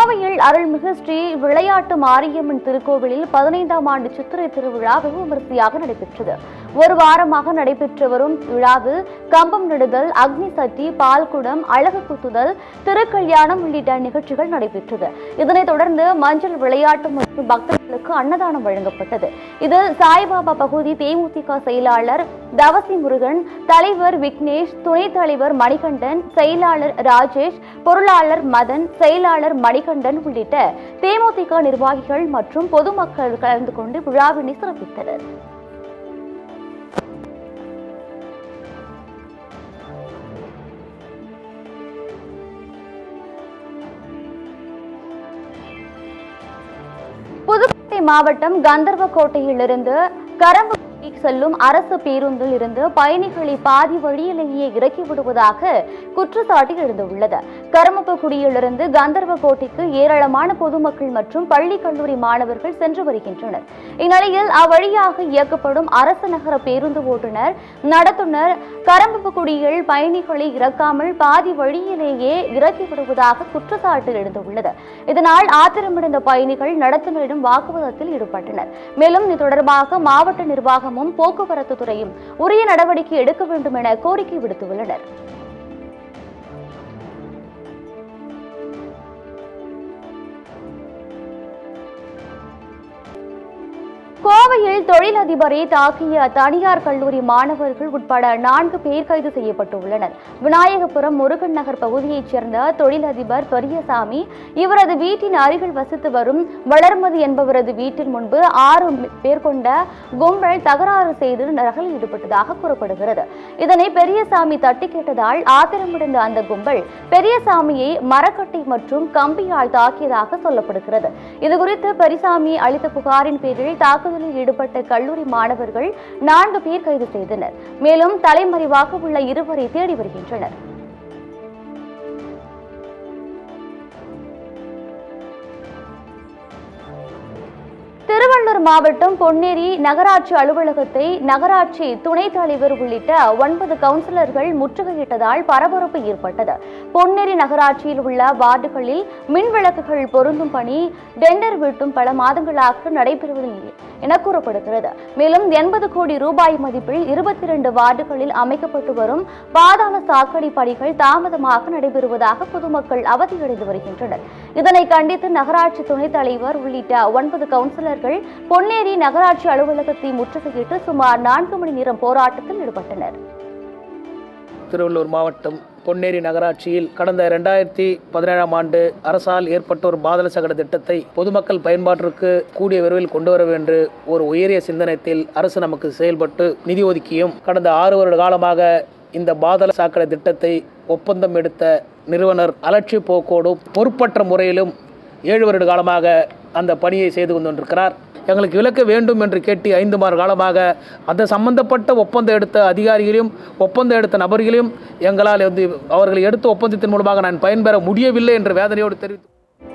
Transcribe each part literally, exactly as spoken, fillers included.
கோவையில் அருள்மிகு ஸ்ரீ விளையாட்டு மாரியம்மன் திருக்கோவிலில் பதினைந்தாம் ஆண்டு சித்திரை திருவிழா வெகு விமரிசையாக நடைபெற்றது. ஒரு வாரமாக நடைபெற்று வரும் விழாவில் கம்பம் நடுதல், அக்னி சட்டி, பால்குடம், அழகு குத்துதல், திருக்கல்யாணம் உள்ளிட்ட நிகழ்ச்சிகள் நடைபெற்றது. இதனைத் தொடர்ந்து மஞ்சள் விளையாட்டு மற்றும் பக்தர்களுக்கு அன்னதானம் வழங்கப்பட்டது. இதில் சாய்பாபா பகுதி தேமுதிக செயலாளர் தவசி முருகன், தலைவர் விக்னேஷ், துணைத் தலைவர் மணிகண்டன், செயலாளர் ராஜேஷ், பொருளாளர் மதன், செயலாளர் மணிகண்டன் உள்ளிட்ட தேமுதிக நிர்வாகிகள் மற்றும் பொதுமக்கள் கலந்து கொண்டு விழாவினை சிறப்பித்தனர். புதுக்கோட்டை மாவட்டம் கந்தர்வக்கோட்டையிலிருந்து கரம்பு செல்லும் அரசு பேருந்தில் இருந்து பயணிகளை பாதி வழியிலேயே இறக்கி விடுவதாக குற்றச்சாட்டு எழுந்துள்ளது. கரம்பக்குடியிலிருந்து கந்தர்வக்கோட்டைக்கு ஏராளமான பொதுமக்கள் மற்றும் பள்ளி கல்லூரி மாணவர்கள் சென்று வருகின்றனர். இந்நிலையில் அவ்வழியாக இயக்கப்படும் அரசு நகர பேருந்து ஓட்டுநர் நடத்துனர் கரம்பக்குடியில் பயணிகளை இறக்காமல் பாதி வழியிலேயே இறக்கி விடுவதாக குற்றச்சாட்டு எழுந்துள்ளது. இதனால் ஆத்திரமடைந்த பயணிகள் நடத்துனரிடம் வாக்குவாதத்தில் ஈடுபட்டனர். மேலும் இது தொடர்பாக மாவட்ட நிர்வாகம் போக்குவரத்து துறையும் உரிய நடவடிக்கை எடுக்க வேண்டும் என கோரிக்கை விடுத்துள்ளனர். கோவையில் தொழிலதிபரை தாக்கிய தனியார் கல்லூரி மாணவர்கள் உட்பட நான்கு பேர் கைது செய்யப்பட்டுள்ளனர். விநாயகபுரம் முருகன் நகர் பகுதியைச் சேர்ந்த தொழிலதிபர் பெரியசாமி இவரது வீட்டின் அருகில் வசித்து வரும் வளர்மதி என்பவரது வீட்டின் முன்பு ஆறு பேர் கொண்ட கும்பல் தகராறு செய்து நகரில் ஈடுபட்டதாக கூறப்படுகிறது. இதனை பெரியசாமி தட்டி கேட்டதால் ஆத்திரமடைந்த அந்த கும்பல் பெரியசாமியை மரக்கட்டை மற்றும் கம்பியால் தாக்கியதாக சொல்லப்படுகிறது. இதுகுறித்து பெரியசாமி அளித்த புகாரின் பேரில் தாக்குதல் ஈடுபட்ட கல்லூரி மாணவர்கள் நான்கு பேர் கைது செய்தனர். மேலும் தலைமறைவாக உள்ள இருவரை தேடி வருகின்றனர். திருவள்ளூர் மாவட்டம் பொன்னேரி நகராட்சி அலுவலகத்தை நகராட்சி துணைத் தலைவர் உள்ளிட்ட ஒன்பது கவுன்சிலர்கள் முற்றுகையிட்டதால் பரபரப்பு ஏற்பட்டது. பொன்னேரி நகராட்சியில் உள்ள வார்டுகளில் மின் விளக்குகள் பொருந்தும் பணி டெண்டர் விட்டும் பல மாதங்களாக நடைபெறுவதில்லை என கூறப்படுகிறது. மேலும் எண்பது கோடி ரூபாய் மதிப்பில் இருபத்தி இரண்டு வார்டுகளில் அமைக்கப்பட்டு வரும் பாதாள சாக்கடை பணிகள் தாமதமாக நடைபெறுவதாக பொதுமக்கள் அவதியடைந்து வருகின்றனர். இதனை கண்டித்து நகராட்சி துணைத் தலைவர் உள்ளிட்ட ஒன்பது கவுன்சிலர்கள் பொன்னேரி நகராட்சி அலுவலகத்தை முற்றுகையிட்டு சுமார் நான்கு மணி நேரம் போராட்டத்தில் ஈடுபட்டனர். திருவள்ளூர் மாவட்டம் பொன்னேரி நகராட்சியில் கடந்த இரண்டாயிரத்தி பதினேழாம் ஆண்டு அரசால் ஏற்பட்ட ஒரு பாதாள சாக்கடை திட்டத்தை பொதுமக்கள் பயன்பாட்டிற்கு கூடிய விரைவில் கொண்டு வர என்று ஒரு உயரிய சிந்தனத்தில் அரசு நமக்கு செயல்பட்டு நிதி ஒதுக்கியும் கடந்த ஆறு வருட காலமாக இந்த பாதாள சாக்கடை திட்டத்தை ஒப்பந்தம் எடுத்த நிறுவனர் அலட்சிய போக்கோடும் பொறுப்பற்ற முறையிலும் ஏழு வருட காலமாக அந்த பணியை செய்து கொண்டிருக்கிறார். எங்களுக்கு விலக்க வேண்டும் என்று கேட்டு ஐந்து மாத காலமாக அந்த சம்பந்தப்பட்ட ஒப்பந்தம் எடுத்த அதிகாரிகளையும் ஒப்பந்தம் எடுத்த நபர்களையும் எங்களால் வந்து அவர்கள் எடுத்த ஒப்பந்தத்தின் மூலமாக நான் பயன்பெற முடியவில்லை என்ற வேதனையோடு தெரிவித்து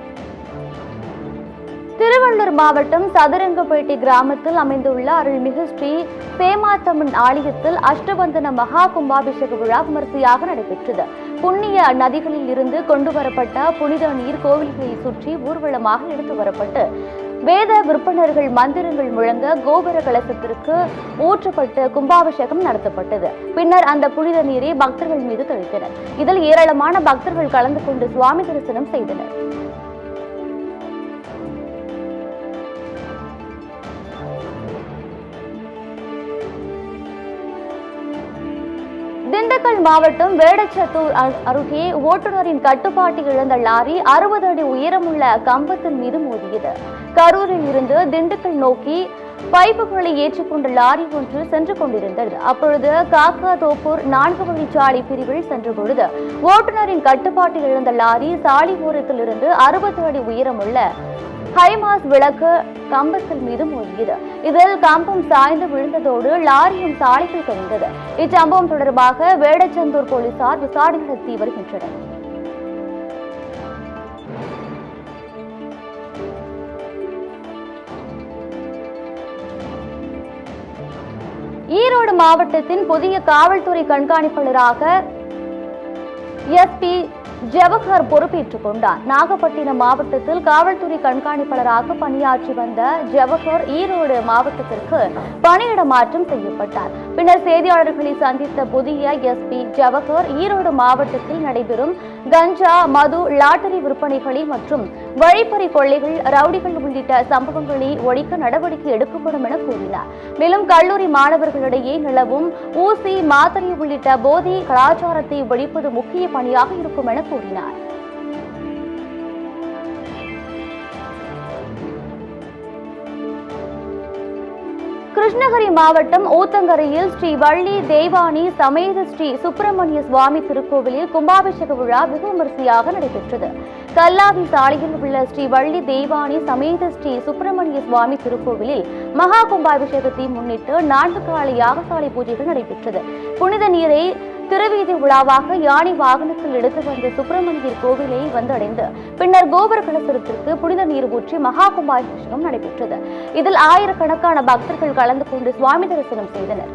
திருவள்ளூர் மாவட்டம் சதுரங்கப்பேட்டை கிராமத்தில் அமைந்துள்ள அருள்மிகு ஸ்ரீ பேமாத்தம்மன் ஆலயத்தில் அஷ்டபந்தன மகா கும்பாபிஷேக விழா விமரிசையாக நடைபெற்றது. புண்ணிய நதிகளில் இருந்து கொண்டு வரப்பட்ட புனித நீர் கோவில்களை சுற்றி ஊர்வலமாக எடுத்து வரப்பட்டு வேத விற்பனர்கள் மந்திரங்கள் முழங்க கோபுர கலசத்திற்கு ஊற்றப்பட்டு கும்பாபிஷேகம் நடத்தப்பட்டது. பின்னர் அந்த புனித நீரை பக்தர்கள் மீது தெளித்தனர். இதில் ஏராளமான பக்தர்கள் கலந்து கொண்டு சுவாமி தரிசனம் செய்தனர். திண்டுக்கல் மாவட்டம் வேடச்சத்தூர் அருகே ஓட்டுநரின் கட்டுப்பாட்டு இழந்த லாரி அறுபது அடி உயரமுள்ள கம்பத்தின் மீது மோதியது. கரூரில் இருந்து திண்டுக்கல் நோக்கி பைப்புகளை ஏற்றிக்கொண்ட லாரி ஒன்று சென்று கொண்டிருந்தது. அப்பொழுது காக்காதோப்பூர் நான்கு வழிச்சாலை பிரிவில் சென்ற பொழுது ஓட்டுநரின் கட்டுப்பாட்டு இழந்த லாரி சாலை ஓரத்தில் இருந்து அறுபது அடி உயரமுள்ள ஹைமாஸ் விளக்கு கம்பத்தில் மீது மோதியது. இதில் கம்பம் சாய்ந்து விழுந்ததோடு லாரியும் சாலைகள் கவிழ்ந்தது. இச்சம்பவம் தொடர்பாக வேடச்சந்தூர் போலீசார் விசாரணை நடத்தி வருகின்றனர். ஈரோடு மாவட்டத்தின் புதிய காவல்துறை கண்காணிப்பாளராக எஸ்பி ஜவஹர் பொறுப்பேற்றுக் கொண்டார். நாகப்பட்டினம் மாவட்டத்தில் காவல்துறை கண்காணிப்பாளராக பணியாற்றி வந்த ஜவஹர் ஈரோடு மாவட்டத்திற்கு பணியிட மாற்றம் செய்யப்பட்டார். பின்னர் செய்தியாளர்களை சந்தித்த புதிய எஸ்பி ஜவஹர் ஈரோடு மாவட்டத்தில் நடைபெறும் கஞ்சா, மது, லாட்டரி விற்பனைகளை மற்றும் வழிப்பறி கொள்ளைகள், ரவுடிகள் உள்ளிட்ட சம்பவங்களை ஒழிக்க நடவடிக்கை எடுக்கப்படும் என கூறினார். மேலும் கல்லூரி மாணவர்களிடையே நிலவும் ஊசி, மாத்திரை உள்ளிட்ட போதை கலாச்சாரத்தை ஒழிப்பது முக்கிய பணியாக இருக்கும் என கூறினார். கிருஷ்ணகிரி மாவட்டம் ஊத்தங்கரையில் ஸ்ரீ வள்ளி தெய்வானி சமேத ஸ்ரீ சுப்பிரமணிய சுவாமி திருக்கோவிலில் கும்பாபிஷேக விழா வெகு விமரிசையாக நடைபெற்றது. கல்லாவி சாலையில் உள்ள ஸ்ரீ வள்ளி தெய்வானி சமேத ஸ்ரீ சுப்பிரமணிய சுவாமி திருக்கோவிலில் மகா கும்பாபிஷேகத்தை முன்னிட்டு நான்கு கால யாகசாலை பூஜைகள் நடைபெற்றது. புனித நீரை திருவீதி உலாவாக யானை வாகனத்தில் எடுத்து வந்த சுப்பிரமணியர் கோவிலை வந்தடைந்து பின்னர் கோபுர கலசரத்திற்கு புனித நீர் ஊற்றி மகா கும்பாபிஷேகம் நடைபெற்றது. இதில் ஆயிரக்கணக்கான பக்தர்கள் கலந்து கொண்டு சுவாமி தரிசனம் செய்தனர்.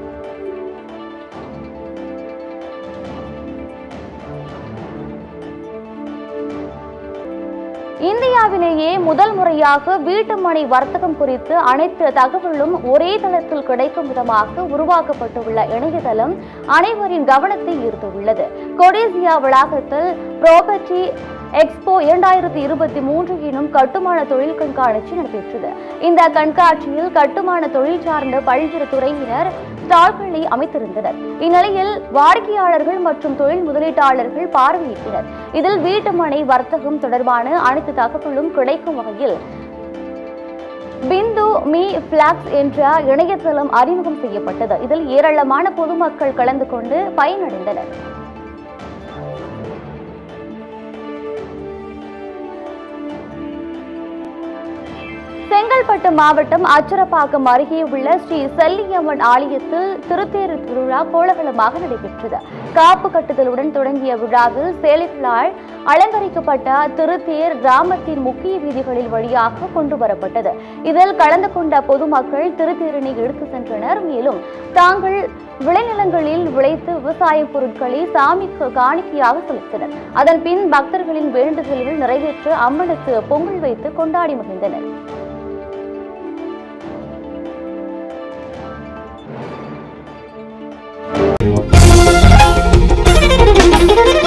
இந்தியாவிலேயே முதல் முறையாக வீட்டுமனை வர்த்தகம் குறித்து அனைத்து தகவலும் ஒரே தளத்தில் கிடைக்கும் விதமாக உருவாக்கப்பட்டுள்ள இணையதளம் அனைவரின் கவனத்தை ஈர்த்துள்ளது. கொடிசியா வளாகத்தில் ப்ராப்பர்ட்டி எக்ஸ்போ இரண்டாயிரத்தி இருபத்தி மூன்று எனும் கட்டுமான தொழில் கண்காட்சி நடைபெற்றது. இந்த கண்காட்சியில் கட்டுமான தொழில் சார்ந்த பல்வேறு துறையினர் ஸ்டால்களை அமைத்திருந்தனர். இந்நிலையில் வாடிக்கையாளர்கள் மற்றும் தொழில் முதலீட்டாளர்கள் பார்வையிட்டனர். இதில் வீட்டுமனை வர்த்தகம் தொடர்பான அனைத்து தகவலும் கிடைக்கும் வகையில் பிந்து மீ பிளாக்ஸ் என்ற இணையதளம் அறிமுகம் செய்யப்பட்டது. இதில் ஏராளமான பொதுமக்கள் கலந்து கொண்டு பயனடைந்தனர். செங்கல்பட்டு மாவட்டம் அச்சரப்பாக்கம் அருகே உள்ள ஸ்ரீ செல்லியம்மன் ஆலயத்தில் திருத்தேர் திருவிழா கோலாகலமாக நடைபெற்றது. காப்பு கட்டுதலுடன் தொடங்கிய விழாவில் சேலைகளால் அலங்கரிக்கப்பட்ட திருத்தேர் கிராமத்தின் முக்கிய வீதிகளில் வழியாக கொண்டு வரப்பட்டது. இதில் கலந்து கொண்ட பொதுமக்கள் திருத்தேரினை எடுத்து சென்றனர். மேலும் தாங்கள் விளைநிலங்களில் விளைத்து விவசாய பொருட்களை சாமிக்கு காணிக்கையாக செலுத்தினர். அதன் பின் பக்தர்களின் வேண்டுதல்கள் நிறைவேற்ற அம்மனுக்கு பொங்கல் வைத்து கொண்டாடி மகிழ்ந்தனர். Thank you.